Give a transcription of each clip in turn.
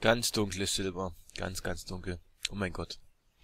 Ganz dunkles Silber. Ganz, ganz dunkel. Oh mein Gott.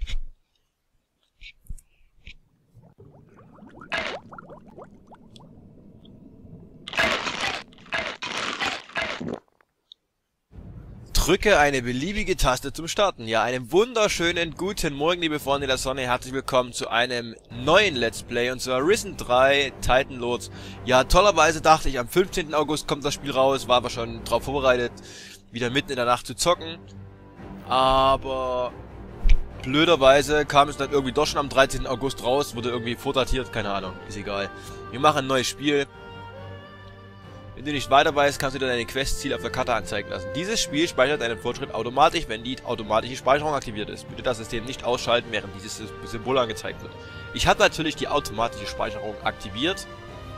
Drücke eine beliebige Taste zum Starten. Ja, einen wunderschönen guten Morgen, liebe Freunde der Sonne. Herzlich willkommen zu einem neuen Let's Play, und zwar Risen 3 Titan Lords. Ja, tollerweise dachte ich, am 15. August kommt das Spiel raus, war aber schon drauf vorbereitet, wieder mitten in der Nacht zu zocken. Aber blöderweise kam es dann irgendwie doch schon am 13. August raus, wurde irgendwie vordatiert, keine Ahnung, ist egal. Wir machen ein neues Spiel. Wenn du nicht weiter weißt, kannst du dir deine Questziele auf der Karte anzeigen lassen. Dieses Spiel speichert deinen Fortschritt automatisch, wenn die automatische Speicherung aktiviert ist. Bitte das System nicht ausschalten, während dieses Symbol angezeigt wird. Ich habe natürlich die automatische Speicherung aktiviert.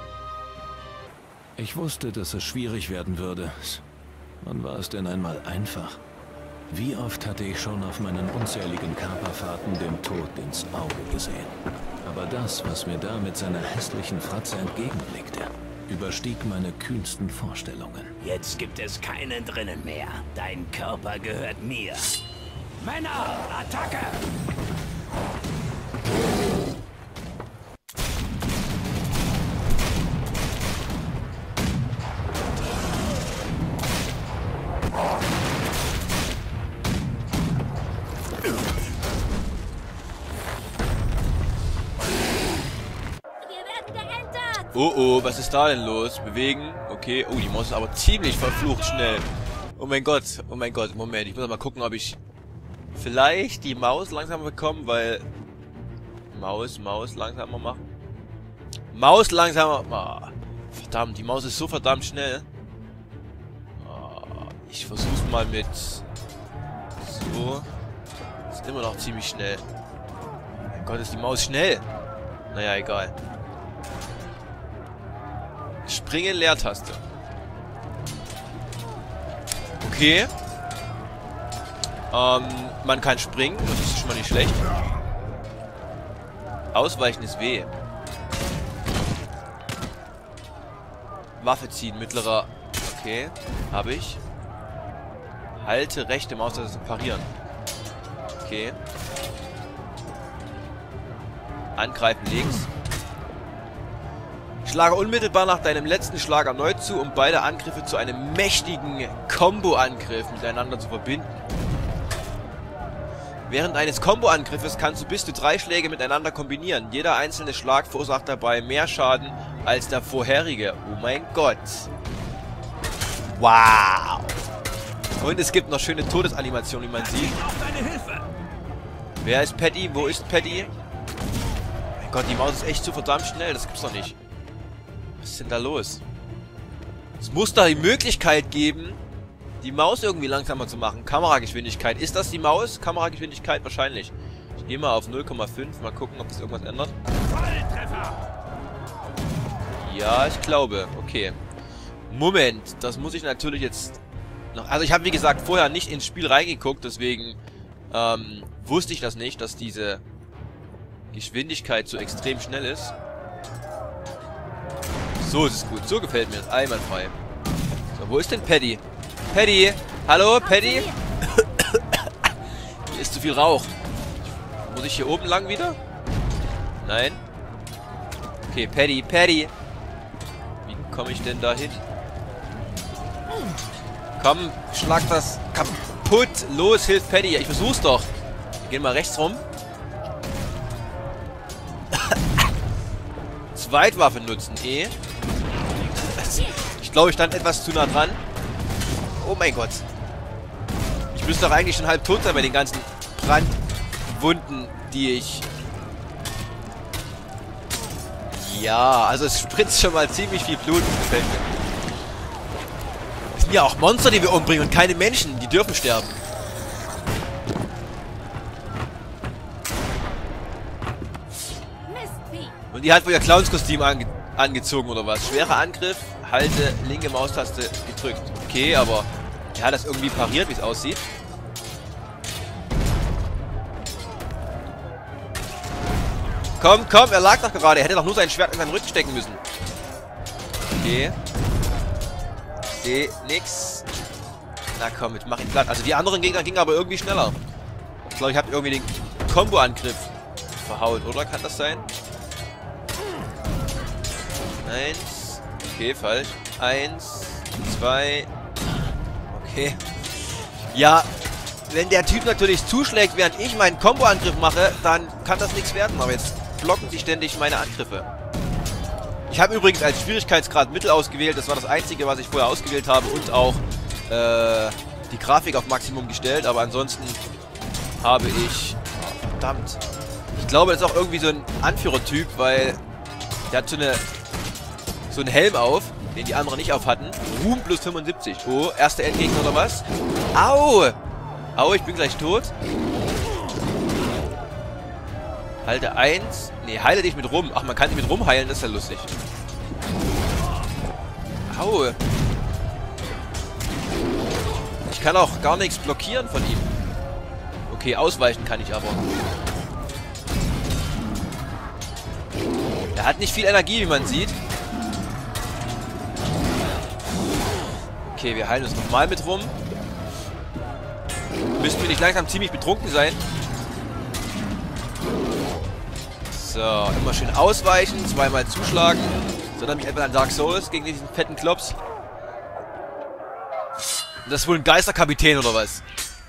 Ich wusste, dass es schwierig werden würde. Wann war es denn einmal einfach? Wie oft hatte ich schon auf meinen unzähligen Kaperfahrten dem Tod ins Auge gesehen. Aber das, was mir da mit seiner hässlichen Fratze entgegenblickte, überstieg meine kühnsten Vorstellungen. Jetzt gibt es keinen drinnen mehr. Dein Körper gehört mir. Männer, Attacke! Oh oh, was ist da denn los? Bewegen, okay. Oh, die Maus ist aber ziemlich verflucht schnell. Oh mein Gott, Moment. Ich muss mal gucken, ob ich vielleicht die Maus langsamer bekomme, weil... Maus langsamer machen. Maus langsamer... Oh, verdammt, die Maus ist so verdammt schnell. Oh, ich versuch's mal mit... So. Ist immer noch ziemlich schnell. Oh mein Gott, ist die Maus schnell. Naja, egal. Springen, Leertaste. Okay. Man kann springen, das ist schon mal nicht schlecht. Ausweichen ist weh. Waffe ziehen, mittlerer. Okay, habe ich. Halte rechte Maustaste zum Parieren. Okay. Angreifen links. Schlage unmittelbar nach deinem letzten Schlag erneut zu, um beide Angriffe zu einem mächtigen Combo-Angriff miteinander zu verbinden. Während eines Combo-Angriffes kannst du bis zu 3 Schläge miteinander kombinieren. Jeder einzelne Schlag verursacht dabei mehr Schaden als der vorherige. Oh mein Gott. Wow. Und es gibt noch schöne Todesanimationen, wie man sieht. Wer ist Patty? Wo ist Patty? Oh mein Gott, die Maus ist echt so verdammt schnell. Das gibt's doch nicht. Was ist denn da los? Es muss da die Möglichkeit geben, die Maus irgendwie langsamer zu machen. Kamerageschwindigkeit. Ist das die Maus? Kamerageschwindigkeit wahrscheinlich. Ich gehe mal auf 0,5. Mal gucken, ob das irgendwas ändert. Ja, ich glaube. Okay. Moment. Das muss ich natürlich jetzt noch... Also ich habe, wie gesagt, vorher nicht ins Spiel reingeguckt. Deswegen wusste ich das nicht, dass diese Geschwindigkeit so extrem schnell ist. So ist es gut. So gefällt mir das. Einwandfrei. So, wo ist denn Paddy? Paddy! Hallo, Paddy? Hier ist zu viel Rauch. Muss ich hier oben lang wieder? Nein. Okay, Paddy. Wie komme ich denn da hin? Komm, schlag das kaputt. Los, hilf Paddy. Ich versuch's doch. Wir gehen mal rechts rum. Zweitwaffe nutzen. E. Ich glaube, ich stand etwas zu nah dran. Oh mein Gott. Ich müsste doch eigentlich schon halb tot sein bei den ganzen Brandwunden, die ich... Ja, also es spritzt schon mal ziemlich viel Blut. Gefällt mir. Das sind ja auch Monster, die wir umbringen und keine Menschen. Die dürfen sterben. Und die hat wohl ihr Clownskostüm angezogen oder was? Schwerer Angriff, halte linke Maustaste gedrückt. Okay, aber er hat das irgendwie pariert, wie es aussieht. Komm, er lag doch gerade. Er hätte doch nur sein Schwert in seinen Rücken stecken müssen. Okay. Sehe nix. Na komm, jetzt mach ihn platt. Also die anderen Gegner gingen aber irgendwie schneller. Ich glaube, ich habe irgendwie den Combo-Angriff verhaut, oder? Kann das sein? 1. Okay, falsch. 1, 2. Okay. Ja, wenn der Typ natürlich zuschlägt, während ich meinen Combo-Angriff mache, dann kann das nichts werden. Aber jetzt blocken sie ständig meine Angriffe. Ich habe übrigens als Schwierigkeitsgrad Mittel ausgewählt. Das war das Einzige, was ich vorher ausgewählt habe. Und auch die Grafik auf Maximum gestellt. Aber ansonsten habe ich... Oh, verdammt. Ich glaube, das ist auch irgendwie so ein Anführertyp, weil der hat so einen Helm auf, den die anderen nicht auf hatten. Ruhm plus 75. Oh, erster Endgegner oder was? Au! Au, ich bin gleich tot. Halte 1. Nee, heile dich mit Rum. Ach, man kann dich mit Rum heilen, das ist ja lustig. Au. Ich kann auch gar nichts blockieren von ihm. Okay, ausweichen kann ich aber. Er hat nicht viel Energie, wie man sieht. Okay, wir heilen uns nochmal mit Rum. Müssten wir nicht langsam ziemlich betrunken sein. So, immer schön ausweichen, zweimal zuschlagen. So, dann mich etwa an Dark Souls gegen diesen fetten Klops. Das ist wohl ein Geisterkapitän oder was?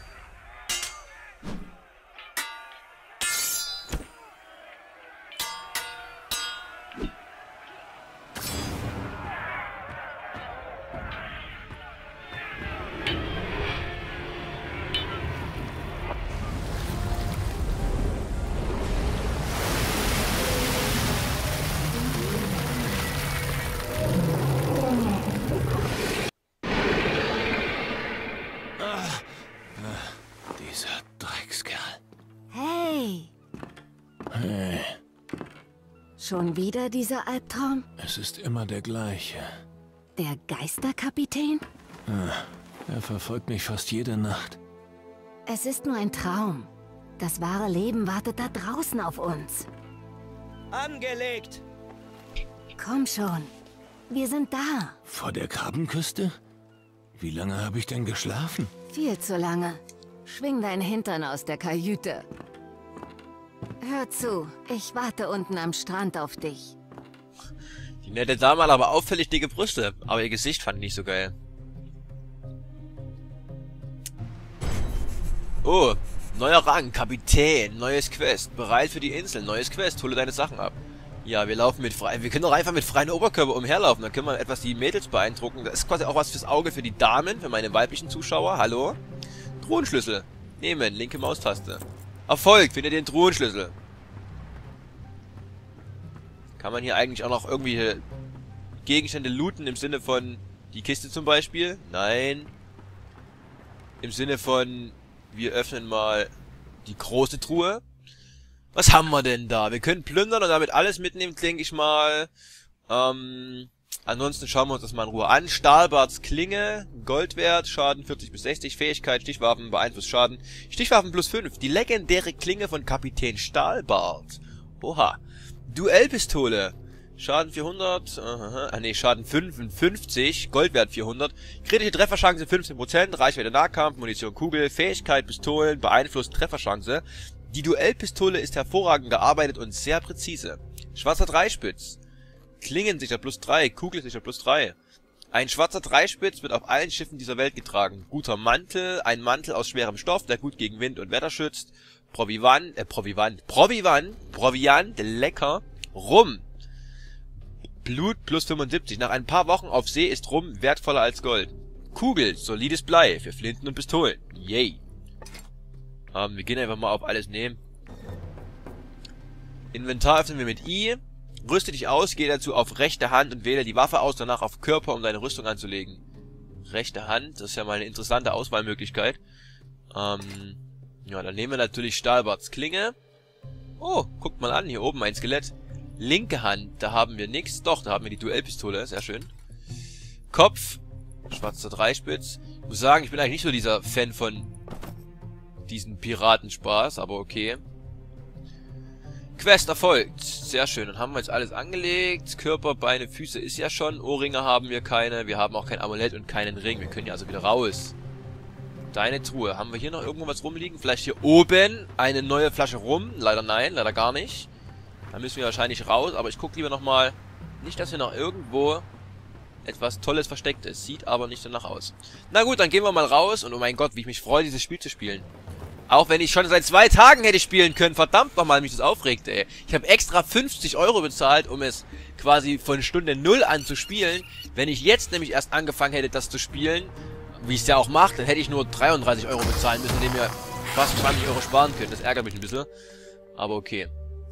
Dieser Dreckskerl. Hey, Hey, schon wieder dieser Albtraum? es ist immer der gleiche. Der Geisterkapitän? Er verfolgt mich fast jede Nacht. Es ist nur ein Traum. Das wahre Leben wartet da draußen auf uns. Angelegt! Komm schon, wir sind da. Vor der Krabbenküste? Wie lange habe ich denn geschlafen? Viel zu lange. Schwing dein Hintern aus der Kajüte. Hör zu, ich warte unten am Strand auf dich. Die nette Dame hat aber auffällig dicke Brüste. Aber ihr Gesicht fand ich nicht so geil. Oh, neuer Rang, Kapitän, neues Quest. Bereit für die Insel, neues Quest, hole deine Sachen ab. Ja, wir laufen mit freien... Wir können doch einfach mit freiem Oberkörper umherlaufen. Dann können wir etwas die Mädels beeindrucken. Das ist quasi auch was fürs Auge für die Damen, für meine weiblichen Zuschauer. Hallo? Truhenschlüssel. Nehmen, linke Maustaste. Erfolg, finde den Truhenschlüssel. Kann man hier eigentlich auch noch irgendwie Gegenstände looten im Sinne von die Kiste zum Beispiel? Nein. Im Sinne von wir öffnen mal die große Truhe. Was haben wir denn da? Wir können plündern und damit alles mitnehmen, denke ich mal. Ansonsten schauen wir uns das mal in Ruhe an. Stahlbarts Klinge, Goldwert, Schaden 40 bis 60, Fähigkeit, Stichwaffen, beeinflusst Schaden. Stichwaffen plus 5, die legendäre Klinge von Kapitän Stahlbart. Oha. Duellpistole, Schaden 400, nee, Schaden 55, Goldwert 400, kritische Trefferchance 15%, Reichweite Nahkampf, Munition Kugel, Fähigkeit Pistolen, beeinflusst Trefferchance. Die Duellpistole ist hervorragend gearbeitet und sehr präzise. Schwarzer Dreispitz. Klingensicher plus 3, Kugelsicher plus 3. Ein schwarzer Dreispitz wird auf allen Schiffen dieser Welt getragen. Guter Mantel, ein Mantel aus schwerem Stoff, der gut gegen Wind und Wetter schützt. Proviant, lecker. Rum. Blut plus 75. Nach ein paar Wochen auf See ist Rum wertvoller als Gold. Kugel, solides Blei für Flinten und Pistolen. Yay. Wir gehen einfach mal auf alles nehmen. Inventar öffnen wir mit I. Rüste dich aus, geh dazu auf rechte Hand und wähle die Waffe aus, danach auf Körper, um deine Rüstung anzulegen. Rechte Hand, das ist ja mal eine interessante Auswahlmöglichkeit. Ja, dann nehmen wir natürlich Stahlbarts Klinge. Oh, guckt mal an, hier oben ein Skelett. Linke Hand, da haben wir nichts. Doch, da haben wir die Duellpistole, sehr schön. Kopf, schwarzer Dreispitz. Ich muss sagen, ich bin eigentlich nicht so dieser Fan von diesen Piratenspaß, aber okay. Quest erfolgt. Sehr schön. Dann haben wir jetzt alles angelegt. Körper, Beine, Füße ist ja schon. Ohrringe haben wir keine. Wir haben auch kein Amulett und keinen Ring. Wir können ja also wieder raus. Deine Truhe. Haben wir hier noch irgendwo was rumliegen? Vielleicht hier oben eine neue Flasche rum? Leider nein, leider gar nicht. Da müssen wir wahrscheinlich raus, aber ich gucke lieber nochmal. Nicht, dass hier noch irgendwo etwas Tolles versteckt ist. Sieht aber nicht danach aus. Na gut, dann gehen wir mal raus. Und oh mein Gott, wie ich mich freue, dieses Spiel zu spielen. Auch wenn ich schon seit 2 Tagen hätte spielen können. Verdammt nochmal, mich das aufregt, ey. Ich habe extra 50 € bezahlt, um es quasi von Stunde 0 an zu spielen. Wenn ich jetzt nämlich erst angefangen hätte, das zu spielen, wie ich es ja auch mache, dann hätte ich nur 33 € bezahlen müssen, indem wir fast 20 € sparen können. Das ärgert mich ein bisschen. Aber okay.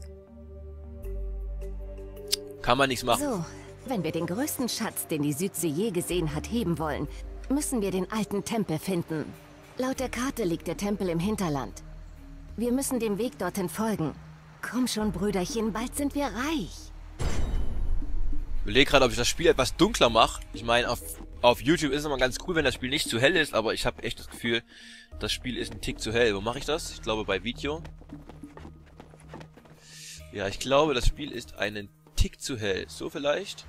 Kann man nichts machen. So, wenn wir den größten Schatz, den die Südsee je gesehen hat, heben wollen, müssen wir den alten Tempel finden. Laut der Karte liegt der Tempel im Hinterland. Wir müssen dem Weg dorthin folgen. Komm schon, Brüderchen, bald sind wir reich. Ich überlege gerade, ob ich das Spiel etwas dunkler mache. Ich meine, auf YouTube ist es immer ganz cool, wenn das Spiel nicht zu hell ist, aber ich habe echt das Gefühl, das Spiel ist ein Tick zu hell. Wo mache ich das? Ich glaube bei Video. Ja, ich glaube, das Spiel ist einen Tick zu hell. So vielleicht.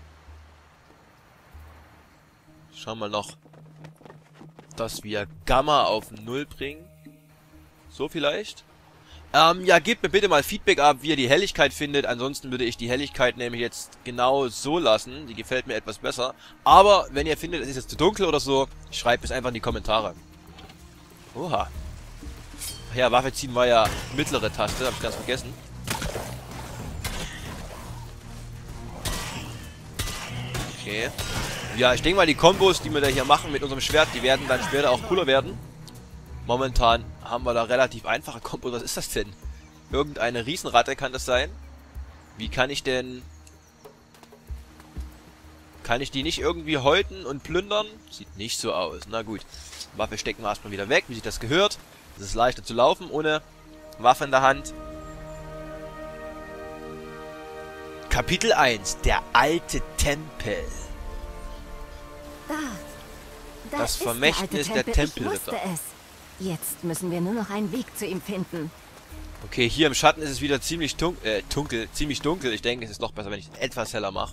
Schauen wir noch, dass wir Gamma auf 0 bringen. So vielleicht. Ja, gebt mir bitte mal Feedback ab, wie ihr die Helligkeit findet. Ansonsten würde ich die Helligkeit nämlich jetzt genau so lassen. Die gefällt mir etwas besser. Aber wenn ihr findet, es ist jetzt zu dunkel oder so, schreibt es einfach in die Kommentare. Oha. Ach ja, Waffe ziehen war ja mittlere Taste, hab ich ganz vergessen. Okay. Ja, ich denke mal, die Kombos, die wir da hier machen mit unserem Schwert, die werden dann später auch cooler werden. Momentan haben wir da relativ einfache Kombos. Was ist das denn? Irgendeine Riesenratte kann das sein? Wie kann ich denn... Kann ich die nicht irgendwie häuten und plündern? Sieht nicht so aus. Na gut. Waffe stecken wir erstmal wieder weg, wie sich das gehört. Es ist leichter zu laufen ohne Waffe in der Hand. Kapitel 1. Der alte Tempel. Das Vermächtnis der Tempelritter. Jetzt müssen wir nur noch einen Weg zu ihm finden. Okay, hier im Schatten ist es wieder ziemlich ziemlich dunkel. Ich denke, es ist noch besser, wenn ich es etwas heller mache.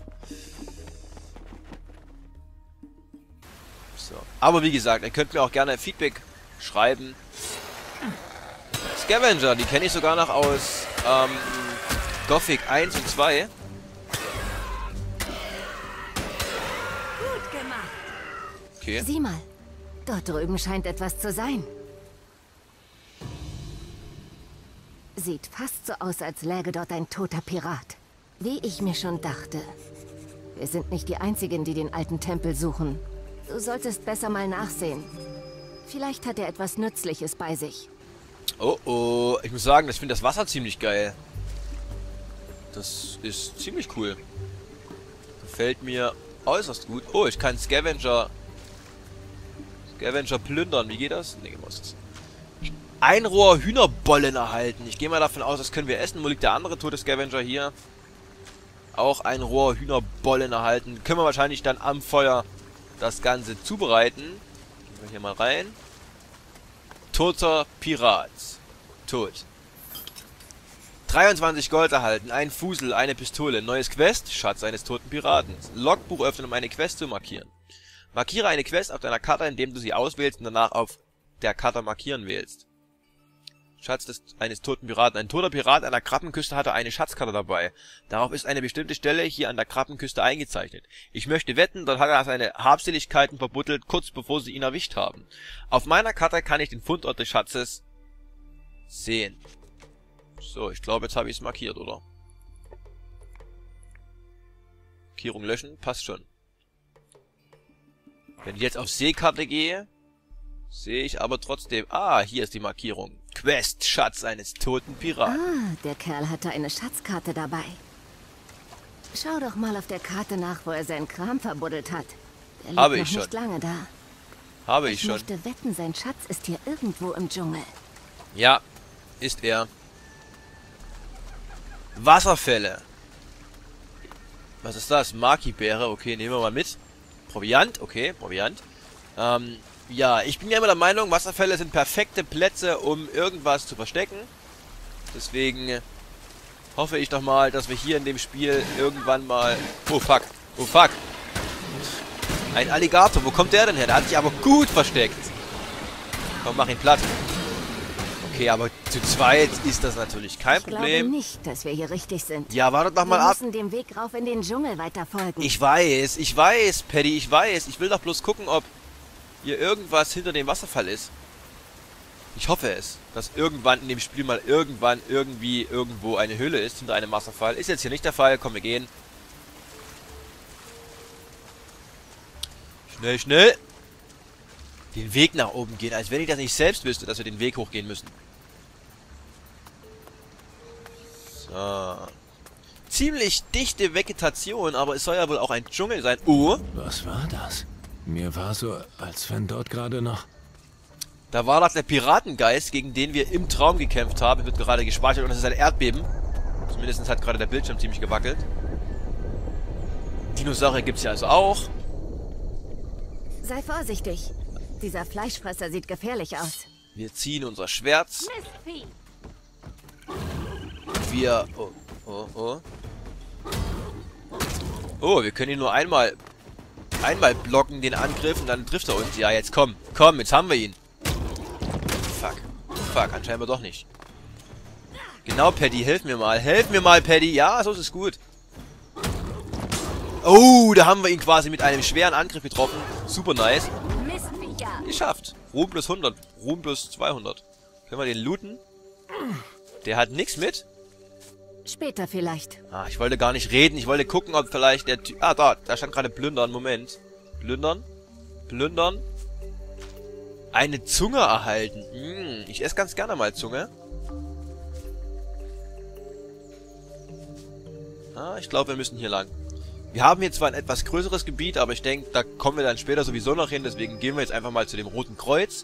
So. Aber wie gesagt, ihr könnt mir auch gerne Feedback schreiben. Scavenger, die kenne ich sogar noch aus Gothic 1 und 2. Gut gemacht. Okay. Sieh mal, dort drüben scheint etwas zu sein. Sieht fast so aus, als läge dort ein toter Pirat. Wie ich mir schon dachte. Wir sind nicht die Einzigen, die den alten Tempel suchen. Du solltest besser mal nachsehen. Vielleicht hat er etwas Nützliches bei sich. Oh oh, ich muss sagen, ich finde das Wasser ziemlich geil. Das ist ziemlich cool. Gefällt mir äußerst gut. Oh, ich kann Scavenger plündern. Wie geht das? Ne, muss. Ein Rohr Hühnerbollen erhalten. Ich gehe mal davon aus, das können wir essen. Wo liegt der andere tote Scavenger hier? Auch ein Rohr Hühnerbollen erhalten. Können wir wahrscheinlich dann am Feuer das Ganze zubereiten. Gehen wir hier mal rein. Toter Pirat. Tot. 23 Gold erhalten. Ein Fusel, eine Pistole. Neues Quest. Schatz eines toten Piraten. Logbuch öffnen, um eine Quest zu markieren. Markiere eine Quest auf deiner Karte, indem du sie auswählst und danach auf der Karte markieren wählst. Schatz eines toten Piraten. Ein toter Pirat an der Krabbenküste hatte eine Schatzkarte dabei. Darauf ist eine bestimmte Stelle hier an der Krabbenküste eingezeichnet. Ich möchte wetten, dort hat er seine Habseligkeiten verbuddelt, kurz bevor sie ihn erwischt haben. Auf meiner Karte kann ich den Fundort des Schatzes sehen. So, ich glaube, jetzt habe ich es markiert, oder? Markierung löschen, passt schon. Wenn ich jetzt auf Seekarte gehe, sehe ich aber trotzdem... Ah, hier ist die Markierung. Quest, Schatz eines toten Piraten. Ah, der Kerl hatte eine Schatzkarte dabei. Schau doch mal auf der Karte nach, wo er seinen Kram verbuddelt hat. Der liegt Habe ich noch schon. nicht lange da. Habe ich Ich schon. möchte wetten, sein Schatz ist hier irgendwo im Dschungel. Ja, ist er. Wasserfälle. Was ist das? Maki-Beere. Okay, nehmen wir mal mit. Proviant. Okay, Proviant. Ja, ich bin ja immer der Meinung, Wasserfälle sind perfekte Plätze, um irgendwas zu verstecken. Deswegen hoffe ich doch mal, dass wir hier in dem Spiel irgendwann mal... Oh, fuck. Oh, fuck. Ein Alligator. Wo kommt der denn her? Der hat sich aber gut versteckt. Komm, mach ihn platt. Okay, aber zu zweit ist das natürlich kein Problem. Ich glaube nicht, dass wir hier richtig sind. Ja, wartet doch mal ab. Wir müssen dem Weg rauf in den Dschungel weiter folgen. Ich weiß, Paddy, ich weiß. Ich will doch bloß gucken, ob hier irgendwas hinter dem Wasserfall ist. Ich hoffe es, dass irgendwann in dem Spiel mal irgendwo eine Höhle ist hinter einem Wasserfall. Ist jetzt hier nicht der Fall. Komm, wir gehen. Schnell, schnell. Den Weg nach oben gehen, als wenn ich das nicht selbst wüsste, dass wir den Weg hochgehen müssen. So. Ziemlich dichte Vegetation, aber es soll ja wohl auch ein Dschungel sein. Oh. Was war das? Mir war so, als wenn dort gerade noch... Da war das der Piratengeist, gegen den wir im Traum gekämpft haben. Wird gerade gespeichert und es ist ein Erdbeben. Zumindest hat gerade der Bildschirm ziemlich gewackelt. Dinosaurier gibt es ja also auch. Sei vorsichtig. Dieser Fleischfresser sieht gefährlich aus. Wir ziehen unser Schwert. Wir... Oh, wir können ihn nur einmal blocken, den Angriff, und dann trifft er uns. Ja, jetzt komm. Komm, jetzt haben wir ihn. Fuck, anscheinend doch nicht. Genau, Paddy, hilf mir mal. Helf mir mal, Paddy. Ja, so ist es gut. Oh, da haben wir ihn quasi mit einem schweren Angriff getroffen. Super nice. Geschafft. Ruhm plus 100. Ruhm plus 200. Können wir den looten? Der hat nichts mit. Später vielleicht. Ah, ich wollte gar nicht reden. Ich wollte gucken, ob vielleicht der Typ... Ah, da stand gerade plündern. Moment. Plündern. Plündern. Eine Zunge erhalten. Ich esse ganz gerne mal Zunge. Ah, ich glaube, wir müssen hier lang. Wir haben hier zwar ein etwas größeres Gebiet, aber ich denke, da kommen wir dann später sowieso noch hin. Deswegen gehen wir jetzt einfach mal zu dem Roten Kreuz.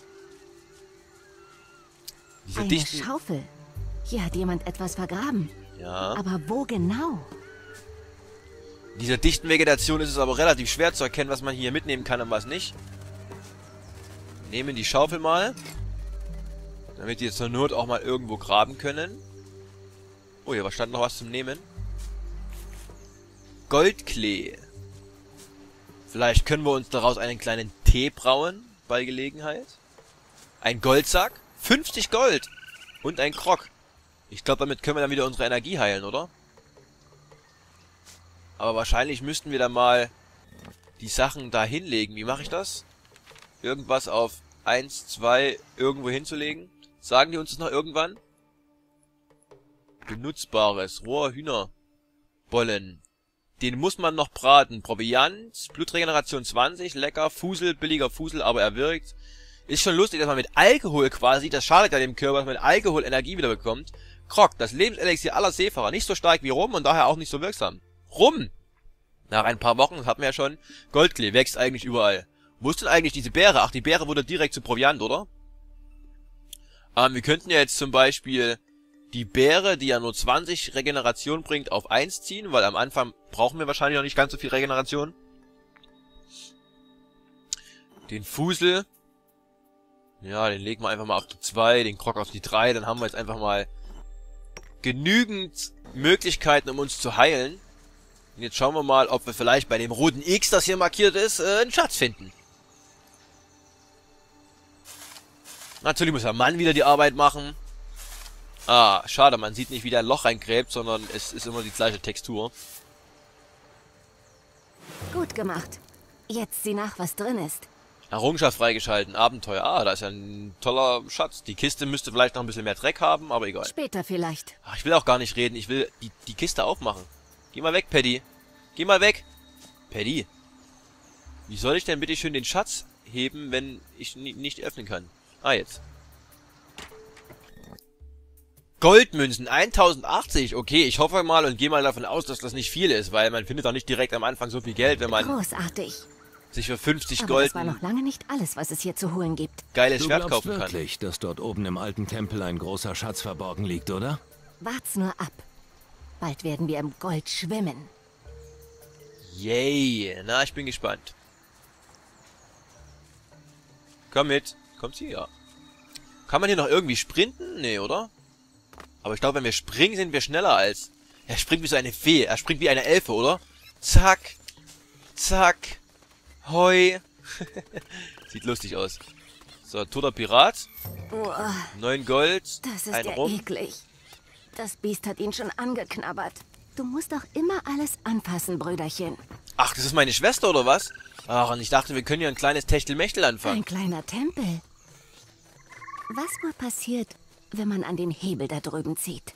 Eine Schaufel. Hier hat jemand etwas vergraben. Ja. Aber wo genau? In dieser dichten Vegetation ist es aber relativ schwer zu erkennen, was man hier mitnehmen kann und was nicht. Nehmen die Schaufel mal. Damit die jetzt zur Not auch mal irgendwo graben können. Oh, hier stand noch was zum Nehmen. Goldklee. Vielleicht können wir uns daraus einen kleinen Tee brauen, bei Gelegenheit. Ein Goldsack. 50 Gold. Und ein Krog. Ich glaube, damit können wir dann wieder unsere Energie heilen, oder? Aber wahrscheinlich müssten wir dann mal die Sachen da hinlegen. Wie mache ich das? Irgendwas auf 1, 2 irgendwo hinzulegen? Sagen die uns das noch irgendwann? Benutzbares. Roher Hühnerbollen. Den muss man noch braten. Proviant, Blutregeneration 20, lecker, Fusel, billiger Fusel, aber er wirkt. Ist schon lustig, dass man mit Alkohol quasi, das schadet ja dem Körper, dass man mit Alkohol Energie wieder bekommt. Krog, das Lebenselixier aller Seefahrer. Nicht so stark wie Rum und daher auch nicht so wirksam. Rum! Nach ein paar Wochen, das hatten wir ja schon, Goldklee wächst eigentlich überall. Wo ist denn eigentlich diese Beere? Ach, die Beere wurde direkt zu Proviant, oder? Wir könnten ja jetzt zum Beispiel die Beere, die ja nur 20 Regeneration bringt, auf 1 ziehen, weil am Anfang brauchen wir wahrscheinlich noch nicht ganz so viel Regeneration. Den Fusel. Ja, den legen wir einfach mal auf die 2, den Krog auf die 3, dann haben wir jetzt einfach mal genügend Möglichkeiten, um uns zu heilen. Und jetzt schauen wir mal, ob wir vielleicht bei dem roten X, das hier markiert ist, einen Schatz finden. Natürlich muss der Mann wieder die Arbeit machen. Ah, schade, man sieht nicht, wie der ein Loch reingräbt, sondern es ist immer die gleiche Textur. Gut gemacht. Jetzt sieh nach, was drin ist. Errungenschaft freigeschalten, Abenteuer. Ah, da ist ja ein toller Schatz. Die Kiste müsste vielleicht noch ein bisschen mehr Dreck haben, aber egal. Später vielleicht. Ach, ich will auch gar nicht reden. Ich will die Kiste aufmachen. Geh mal weg, Paddy. Geh mal weg. Paddy. Wie soll ich denn bitte schön den Schatz heben, wenn ich nicht öffnen kann? Ah, jetzt. Goldmünzen, 1080. Okay, ich hoffe mal und gehe mal davon aus, dass das nicht viel ist, weil man findet doch nicht direkt am Anfang so viel Geld, wenn man großartig. Sich für 50 Aber Gold das war noch lange nicht alles, was es hier zu holen gibt. Geiles Du Schwert glaubst kaufen kann. wirklich, dass dort oben im alten Tempel ein großer Schatz verborgen liegt, oder? Wart's nur ab. Bald werden wir im Gold schwimmen. Yay. Na, ich bin gespannt. Komm mit. Kommt sie? Ja. Kann man hier noch irgendwie sprinten? Nee, oder? Aber ich glaube, wenn wir springen, sind wir schneller als... Er springt wie so eine Fee. Er springt wie eine Elfe, oder? Zack. Zack. Hoi. Sieht lustig aus. So, toter Pirat. Uah, 9 Gold. das ist Ein ja Rum. eklig. Das Biest hat ihn schon angeknabbert. Du musst doch immer alles anfassen, Brüderchen. Ach, das ist meine Schwester, oder was? Ach, und ich dachte, wir können ja ein kleines Techtelmechtel anfangen. Ein kleiner Tempel. Was wohl passiert, wenn man an den Hebel da drüben zieht?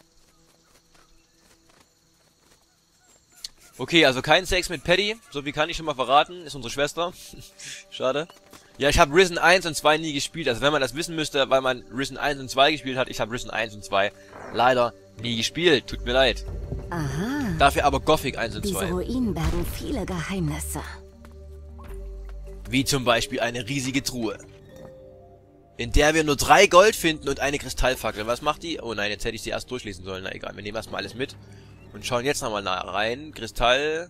Okay, also kein Sex mit Paddy. So viel kann ich schon mal verraten. Ist unsere Schwester. Schade. Ja, ich habe Risen 1 und 2 nie gespielt. Also wenn man das wissen müsste, weil man Risen 1 und 2 gespielt hat. Ich habe Risen 1 und 2 leider nie gespielt. Tut mir leid. Aha. Dafür aber Gothic 1 und Diese 2. Ruinen bergen viele Geheimnisse. Wie zum Beispiel eine riesige Truhe. In der wir nur 3 Gold finden und eine Kristallfackel. Was macht die? Oh nein, jetzt hätte ich sie erst durchlesen sollen. Na egal, wir nehmen erstmal alles mit. Und schauen jetzt nochmal rein. Kristall.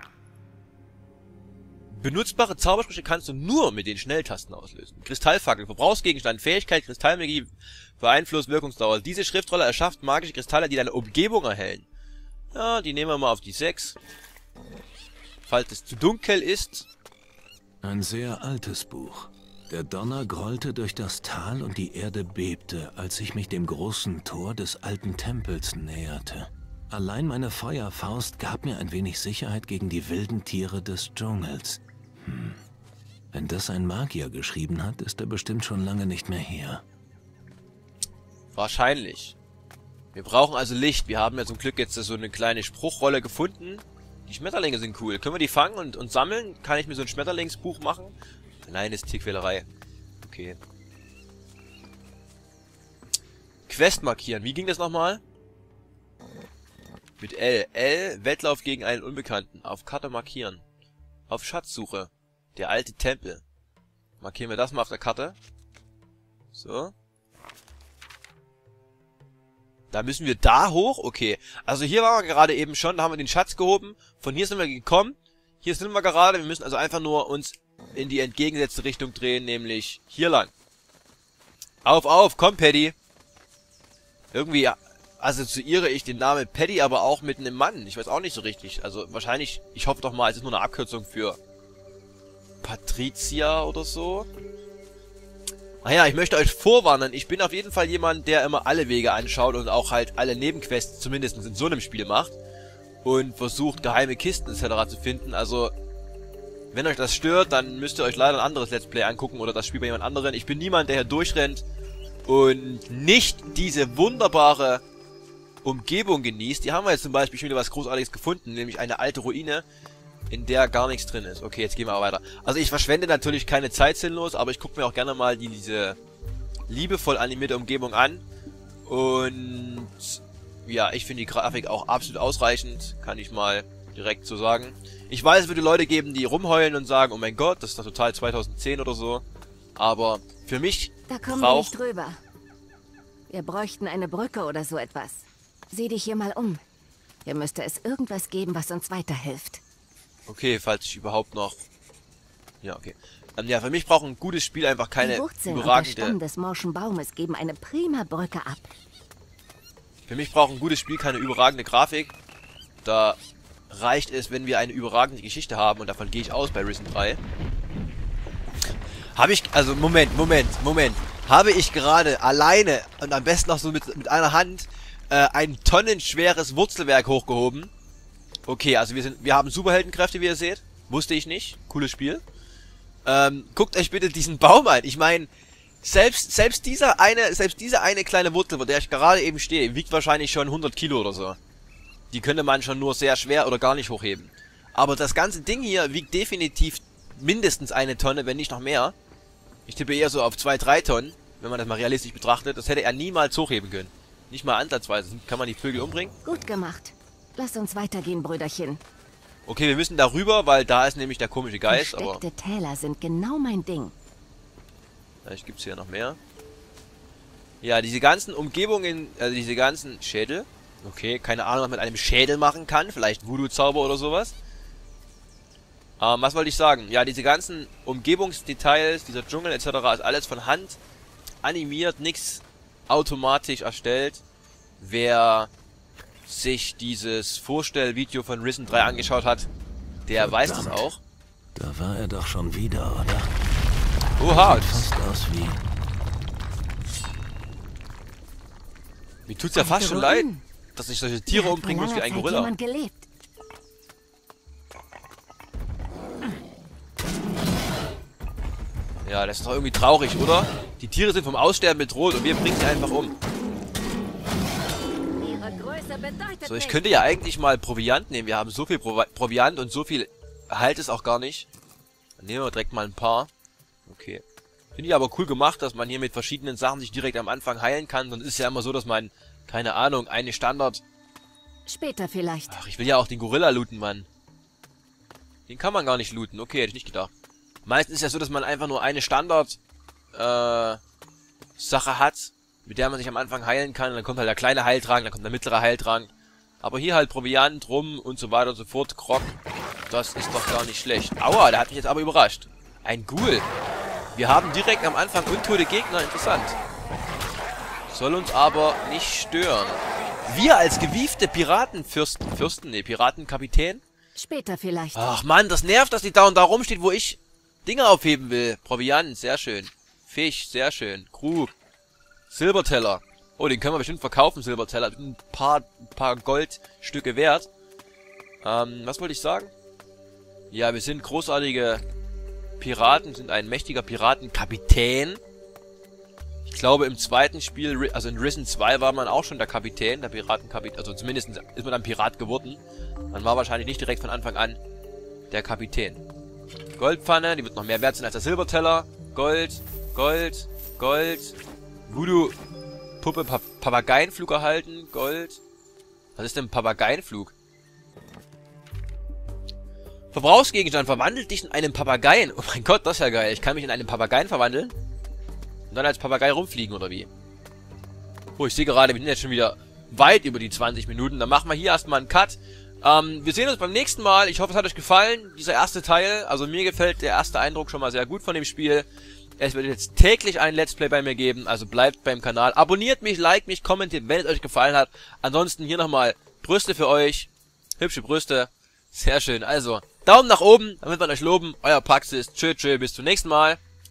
Benutzbare Zaubersprüche kannst du nur mit den Schnelltasten auslösen. Kristallfackel. Verbrauchsgegenstand. Fähigkeit. Kristallmagie. Beeinflusst Wirkungsdauer. Diese Schriftrolle erschafft magische Kristalle, die deine Umgebung erhellen. Ja, die nehmen wir mal auf die 6. Falls es zu dunkel ist. Ein sehr altes Buch. Der Donner grollte durch das Tal und die Erde bebte, als ich mich dem großen Tor des alten Tempels näherte. Allein meine Feuerfaust gab mir ein wenig Sicherheit gegen die wilden Tiere des Dschungels. Wenn das ein Magier geschrieben hat, ist er bestimmt schon lange nicht mehr hier. Wahrscheinlich. Wir brauchen also Licht. Wir haben ja zum Glück jetzt so eine kleine Spruchrolle gefunden. Die Schmetterlinge sind cool. Können wir die fangen und sammeln? Kann ich mir so ein Schmetterlingsbuch machen? Nein, ist Tierquälerei. Okay. Quest markieren. Wie ging das nochmal? Mit L. L. Wettlauf gegen einen Unbekannten. Auf Karte markieren. Auf Schatzsuche. Der alte Tempel. Markieren wir das mal auf der Karte. So. Da müssen wir da hoch? Okay. Also hier waren wir gerade eben schon. Da haben wir den Schatz gehoben. Von hier sind wir gekommen. Hier sind wir gerade. Wir müssen also einfach nur uns in die entgegengesetzte Richtung drehen. Nämlich hier lang. Auf, komm, Paddy. Irgendwie assoziiere ich den Namen Paddy aber auch mit einem Mann. Ich weiß auch nicht so richtig. Also wahrscheinlich, ich hoffe doch mal, es ist nur eine Abkürzung für Patricia oder so. Ach ja, ich möchte euch vorwarnen. Ich bin auf jeden Fall jemand, der immer alle Wege anschaut und auch halt alle Nebenquests zumindest in so einem Spiel macht. Und versucht, geheime Kisten etc. zu finden. Also, wenn euch das stört, dann müsst ihr euch leider ein anderes Let's Play angucken oder das Spiel bei jemand anderen. Ich bin niemand, der hier durchrennt und nicht diese wunderbare Umgebung genießt. Die haben wir jetzt zum Beispiel schon wieder was Großartiges gefunden, nämlich eine alte Ruine, in der gar nichts drin ist. Okay, jetzt gehen wir aber weiter. Also ich verschwende natürlich keine Zeit sinnlos, aber ich gucke mir auch gerne mal diese liebevoll animierte Umgebung an. Und ja, ich finde die Grafik auch absolut ausreichend, kann ich mal direkt so sagen. Ich weiß, es würde Leute geben, die rumheulen und sagen, oh mein Gott, das ist doch total 2010 oder so. Aber für mich Da kommen wir nicht drüber. Wir bräuchten eine Brücke oder so etwas. Sieh dich hier mal um. Hier müsste es irgendwas geben, was uns weiterhilft. Okay, falls ich überhaupt noch... Ja, okay. Ja, für mich braucht ein gutes Spiel einfach keine Die Wurzeln und der überragende... Stamm des morschen Baumes geben eine prima Brücke ab. Für mich braucht ein gutes Spiel keine überragende Grafik. Da reicht es, wenn wir eine überragende Geschichte haben. Und davon gehe ich aus bei Risen 3. Habe ich... Also, Moment. Habe ich gerade alleine und am besten noch so mit einer Hand ein tonnenschweres Wurzelwerk hochgehoben. Okay, also wir haben Superheldenkräfte, wie ihr seht. Wusste ich nicht. Cooles Spiel. Guckt euch bitte diesen Baum an. Ich meine, selbst diese eine kleine Wurzel, wo der ich gerade eben stehe, wiegt wahrscheinlich schon 100 Kilo oder so. Die könnte man schon nur sehr schwer oder gar nicht hochheben. Aber das ganze Ding hier wiegt definitiv mindestens 1 Tonne, wenn nicht noch mehr. Ich tippe eher so auf 2-3 Tonnen, wenn man das mal realistisch betrachtet. Das hätte er niemals hochheben können. Nicht mal ansatzweise. Kann man die Vögel umbringen? Gut gemacht. Lass uns weitergehen, Brüderchen. Okay, wir müssen darüber, weil da ist nämlich der komische Geist, aber... Versteckte Täler sind genau mein Ding. Vielleicht gibt's hier noch mehr. Ja, diese ganzen Umgebungen, also diese ganzen Schädel. Okay, keine Ahnung, was man mit einem Schädel machen kann. Vielleicht Voodoo-Zauber oder sowas. Was wollte ich sagen? Ja, diese ganzen Umgebungsdetails, dieser Dschungel etc. ist alles von Hand animiert, nichts automatisch erstellt. Wer sich dieses Vorstellvideo von Risen 3 angeschaut hat, der weiß das auch. Da war er doch schon wieder, oder? Oha! Sieht fast aus wie Mir tut's ja fast schon leid, dass ich solche Tiere Hier hat umbringen vor muss wie langer ein Zeit Gorilla. jemand gelebt. Ja, das ist doch irgendwie traurig, oder? Die Tiere sind vom Aussterben bedroht und wir bringen sie einfach um. Ihre Größe bedeutet So, ich nichts. könnte ja eigentlich mal Proviant nehmen. Wir haben so viel Proviant und so viel halt es auch gar nicht. Dann nehmen wir direkt mal ein paar. Okay. Finde ich aber cool gemacht, dass man hier mit verschiedenen Sachen sich direkt am Anfang heilen kann. Sonst ist es ja immer so, dass man, keine Ahnung, eine Standard... Später vielleicht. Ach, ich will ja auch den Gorilla looten, Mann. Den kann man gar nicht looten. Okay, hätte ich nicht gedacht. Meistens ist ja so, dass man einfach nur eine Standard Sache hat, mit der man sich am Anfang heilen kann. Und dann kommt halt der kleine Heiltrank, dann kommt der mittlere Heiltrank. Aber hier halt Proviant, Rum und so weiter und so fort. Grog. Das ist doch gar nicht schlecht. Aua, der hat mich jetzt aber überrascht. Ein Ghoul. Wir haben direkt am Anfang untote Gegner. Interessant. Soll uns aber nicht stören. Wir als gewiefte Piratenkapitän? Später vielleicht. Ach Mann, das nervt, dass die da und da rumsteht, wo ich Dinge aufheben will. Proviant, sehr schön. Fisch, sehr schön. Krug. Silberteller. Oh, den können wir bestimmt verkaufen, Silberteller. Ein paar Goldstücke wert. Was wollte ich sagen? Ja, wir sind großartige Piraten, sind ein mächtiger Piratenkapitän. Ich glaube, im zweiten Spiel, also in Risen 2 war man auch schon der Kapitän, der Piratenkapitän. Also zumindest ist man dann Pirat geworden. Man war wahrscheinlich nicht direkt von Anfang an der Kapitän. Goldpfanne, die wird noch mehr wert sein als der Silberteller. Gold, Gold, Gold. Voodoo-Puppe, Papageienflug erhalten. Gold. Was ist denn Papageienflug? Verbrauchsgegenstand verwandelt dich in einen Papageien. Oh mein Gott, das ist ja geil. Ich kann mich in einen Papageien verwandeln. Und dann als Papagei rumfliegen, oder wie? Oh, ich sehe gerade, wir sind jetzt schon wieder weit über die 20 Minuten. Dann machen wir hier erstmal einen Cut. Wir sehen uns beim nächsten Mal. Ich hoffe, es hat euch gefallen, dieser erste Teil. Also mir gefällt der erste Eindruck schon mal sehr gut von dem Spiel. Es wird jetzt täglich ein Let's Play bei mir geben, also bleibt beim Kanal. Abonniert mich, liked mich, kommentiert, wenn es euch gefallen hat. Ansonsten hier nochmal Brüste für euch. Hübsche Brüste. Sehr schön. Also, Daumen nach oben, damit wir euch loben. Euer Praxis. Tschö, tschö, bis zum nächsten Mal.